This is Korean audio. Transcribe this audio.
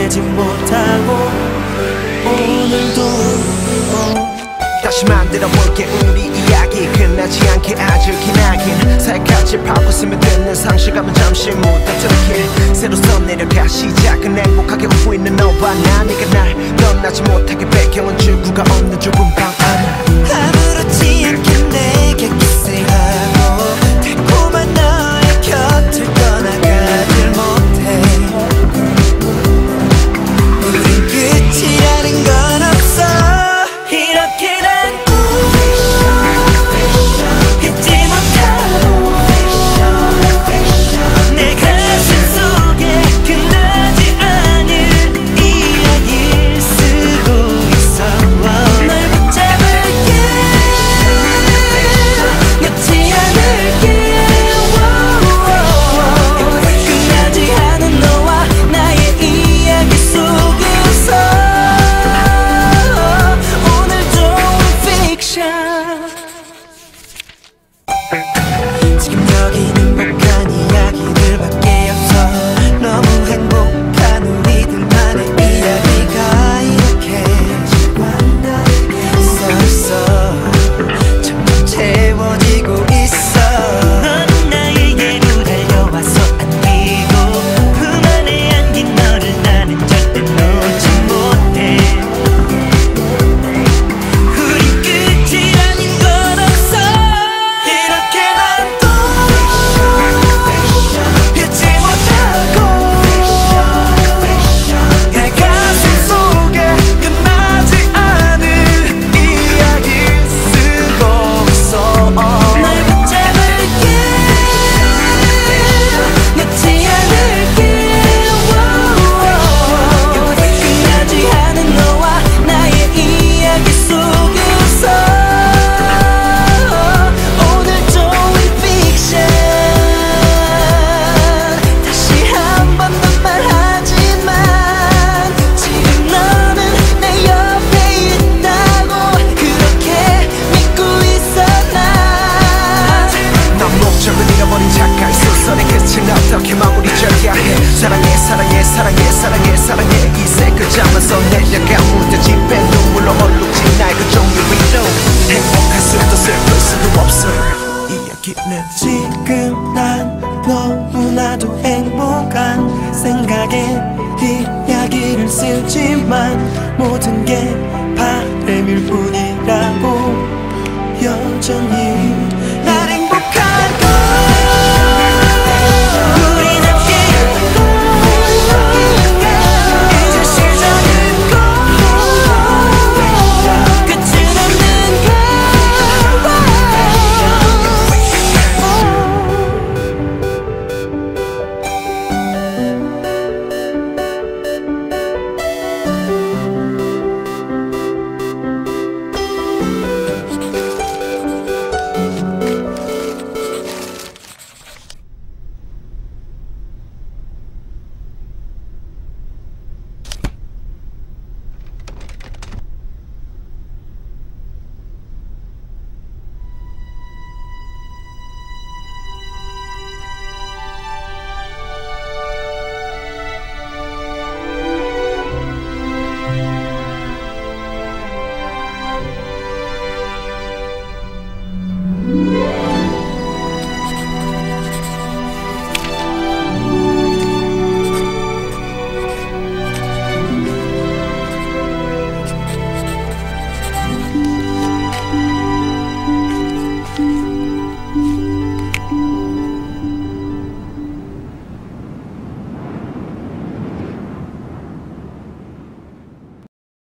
되지 못하고 오늘도 다시 만들어볼게 우리 이야기 끝나지 않게 아주 기나긴 살갗이 파고 스며 듣는 상실감은 잠시 묻어들게 새로 써내려가 시작은 행복하게 웃고 있는 너와 나 네가 날 떠나지 못하게 배경은 출구가 없는 좁은 방 안에 아무렇지 않게 내게 키스하고 달콤한 너의 곁을 떠나가질 못해 우린 끝이라는 건 없어 이렇게 난 잊지 못하고 내 가슴 속에 끝나지 않은 이야기를 쓰고 있어 널 붙잡을게 놓지 않을게 끝나지 않은 너와 나의 이야기 속에서 지금 여기는 행복한 이야기들밖에 없어 너무 행복한 우리들만의 이야기가 이렇게 있어 점점 채워지고 있어 넌 나에게로 달려와서 안기고 품 안에 안긴 너를 나는 절대 놓지 못해 우리 끝이라는 건 없어 이렇게 난 또 잊지 못하고 내 가슴 속에 끝나지 않은 이야기 쓰고 있어 널 붙잡을게 놓지 않을게 끝나지 않은 너와 나의 이야기 속에서 오늘 좋은 픽션 다시 한 번 더 말하지만 지금 너는 내 옆에 있다고 그렇게 믿고 있어 넌 목적을 잃어버린 작가의 소설의 끝은 어떻게 마무리 져야 해 사랑해 사랑해 사랑해 사랑해 사랑해 이세 글자만 써내려가 무뎌진 배 눈물로 얼룩진 나의 그 종류 위로 행복할 수도 슬플 수도 없어 이야기는 지금 난 너무나도 행복한 생각에 이야기를 쓰지만 모든 게 바람일 뿐이라고 여전히